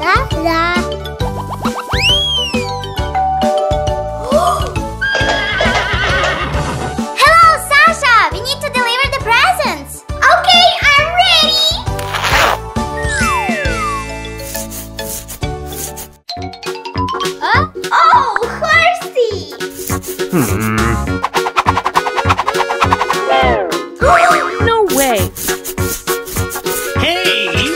La la. Hello, Sasha. We need to deliver the presents. Okay, I'm ready. Oh, horsey. No way. Hey, you!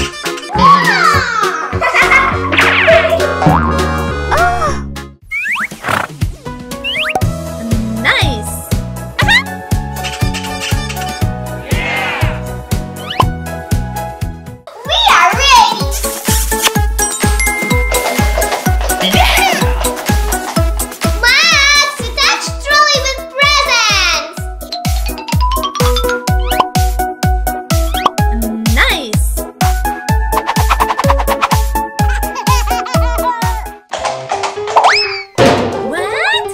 Nice. We are ready. Max, attach trolley with presents. Nice. What?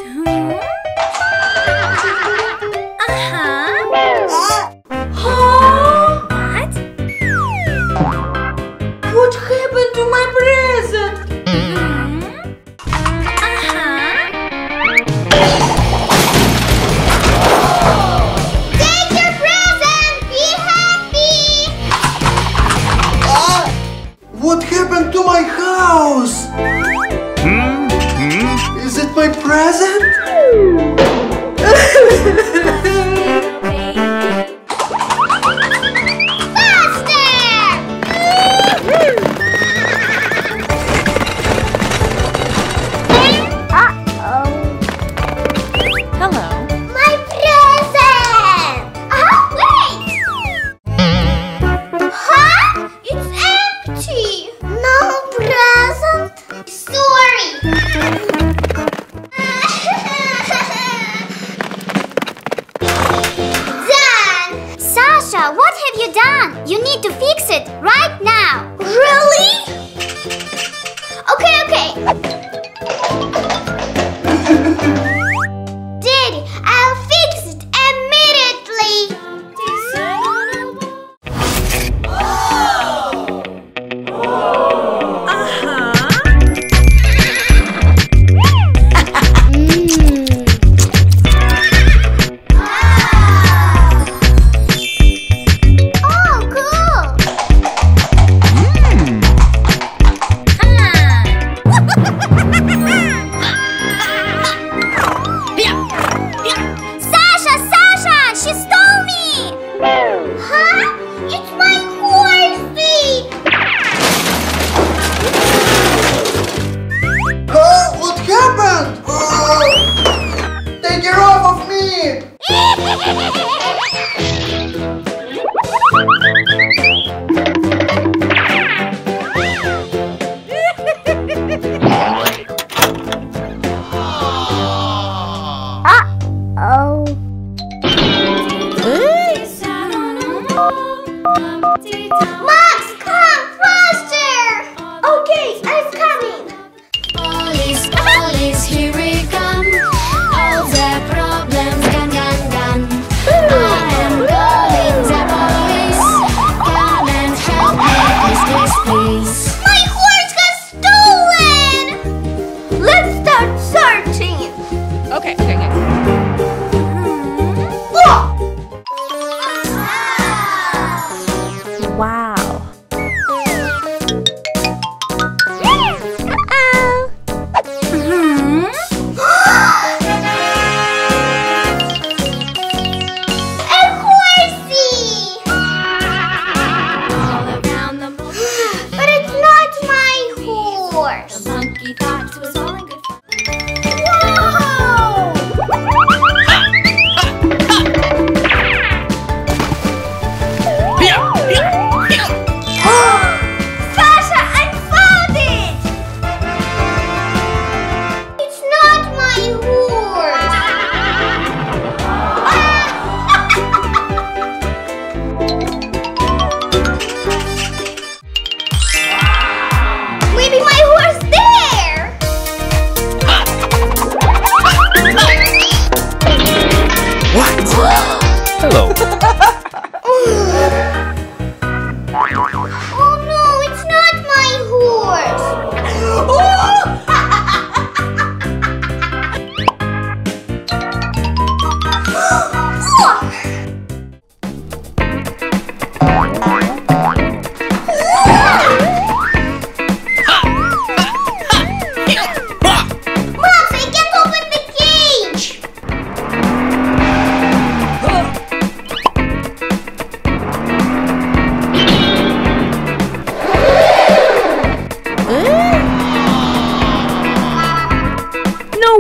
What? What happened to my present? Take your present. Be happy. What happened to my house? Is it my present? Hello. My present! Wait! Huh? It's empty! No present? Sorry! Done! Sasha, what have you done? You need to fix it right now! Really? Okay. Daddy, I'll fix it immediately. Oh, cool.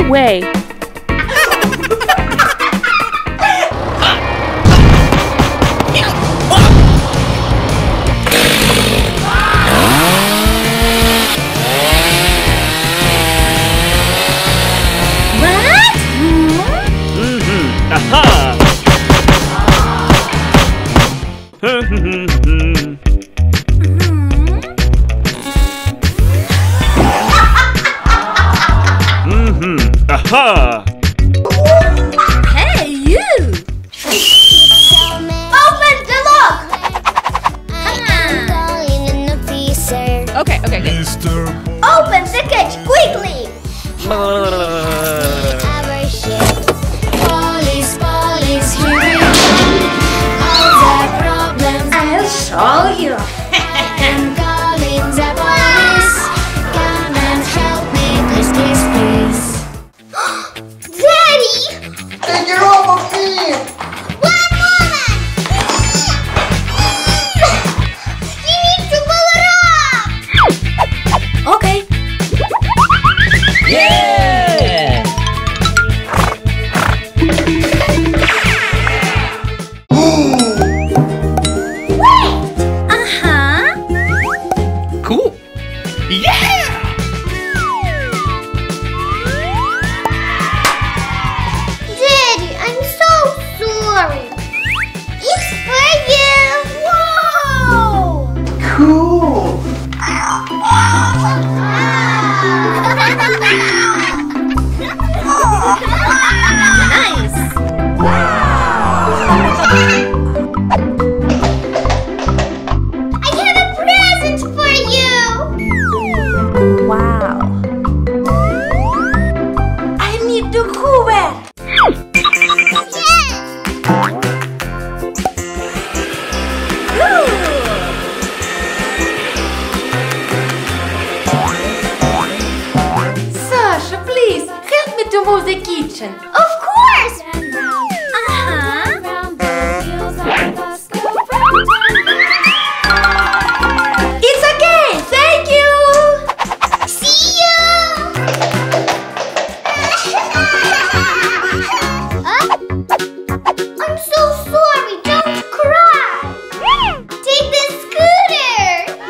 way! Aha! Aha! Hey, you! Open the lock! Okay. Open the cage quickly! Police, here we come. All the problems I'll show you! I'm calling the police. Come and help me, please. Daddy! Take it off of me! One moment! You need to pull it off! Okay. Yeah! Uh-huh. Cool! Yeah! Daddy, I'm so sorry. It's for you. Whoa! Cool! Nice! I have a present for you. Wow! I need to hoover. Yes. Sasha, please help me to move the kitchen. Of course. It's okay. Thank you. See you. Huh? I'm so sorry. Don't cry. Take the scooter.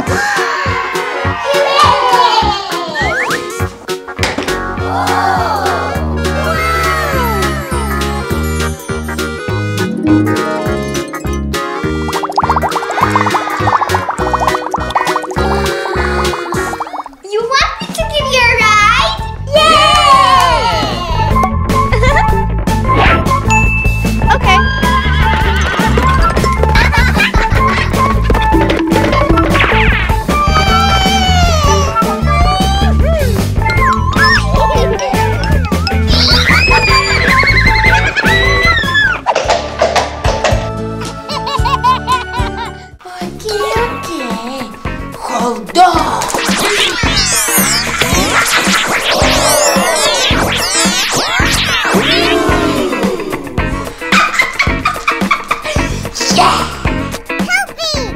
You want me to give you a ride? Yeah! Okay. Okay. Hold on. Help me!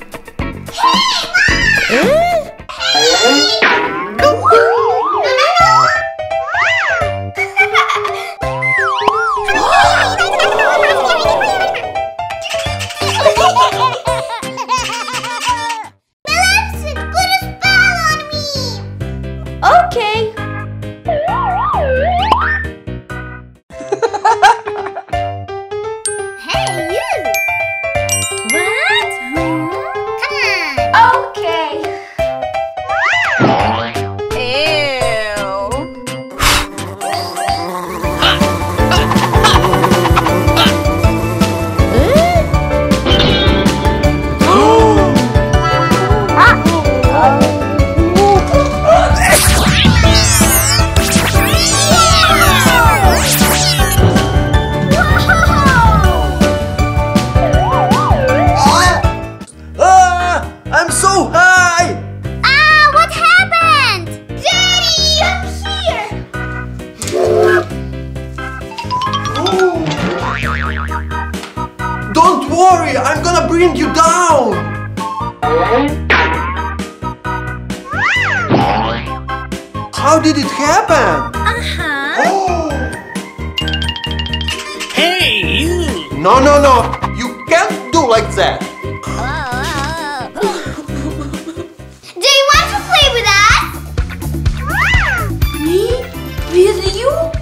Maleficent, put a spell on me! Okay. Hey, you! What? Come on! Okay. I'm so high! Ah, what happened? Daddy, I'm here! Don't worry, I'm gonna bring you down! How did it happen? Uh-huh. Hey, you! No, no, no. You can't do like that. Do you want to play with us? Me? With you?